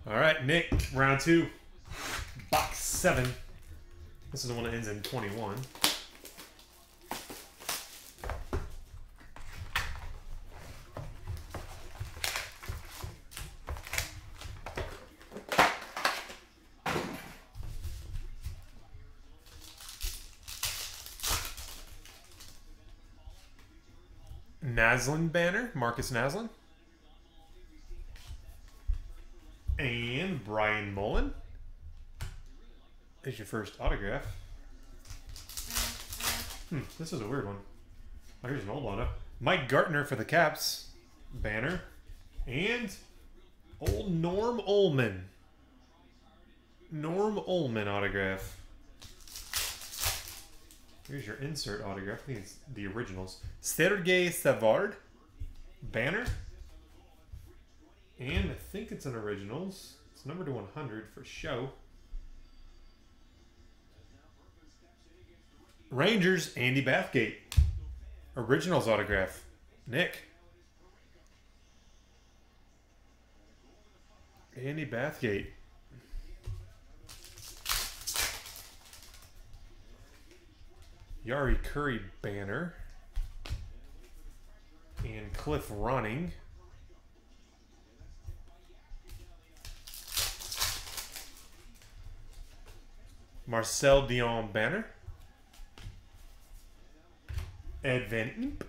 All right, Nick, round 2, box 7. This is the one that ends in 21. Naslin banner, Marcus Naslin. And Brian Mullen. There's your first autograph. This is a weird one. Oh, here's an old one. Mike Gartner for the Caps banner. And old Norm Ullman. Norm Ullman autograph. Here's your insert autograph. I think it's the originals. Sergei Savard banner. And I think it's an originals. It's numbered to 100 for show. Rangers, Andy Bathgate. Originals autograph. Nick. Andy Bathgate. Yari Curry banner. And Cliff Running. Marcel Dion banner. Ed Van Imp.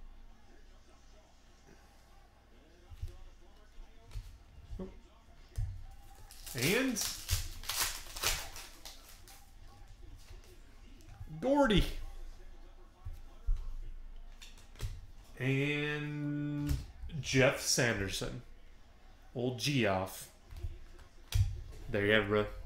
And Gordy. And Jeff Sanderson. Old Geoff. There you have it, bro.